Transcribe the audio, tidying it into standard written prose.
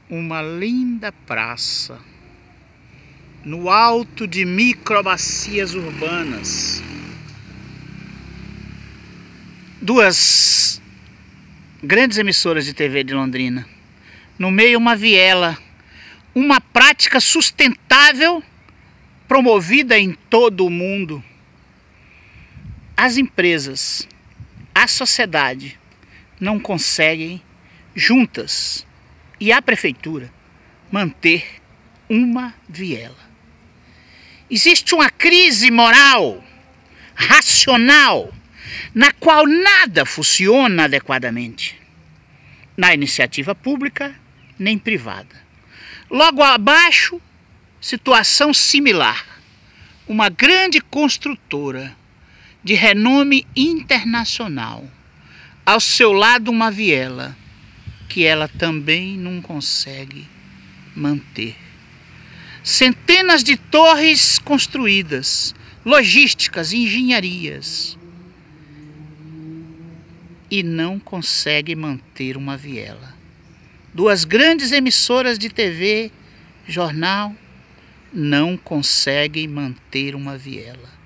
uma linda praça no alto de microbacias urbanas. Duas grandes emissoras de TV de Londrina. No meio uma viela, uma prática sustentável promovida em todo o mundo. As empresas, a sociedade não conseguem juntas e a prefeitura manter uma viela. Existe uma crise moral, racional, na qual nada funciona adequadamente, na iniciativa pública nem privada. Logo abaixo, situação similar. Uma grande construtora de renome internacional, ao seu lado uma viela que ela também não consegue manter. Centenas de torres construídas, logísticas, engenharias, e não consegue manter uma viela. Duas grandes emissoras de TV, jornal, não conseguem manter uma viela.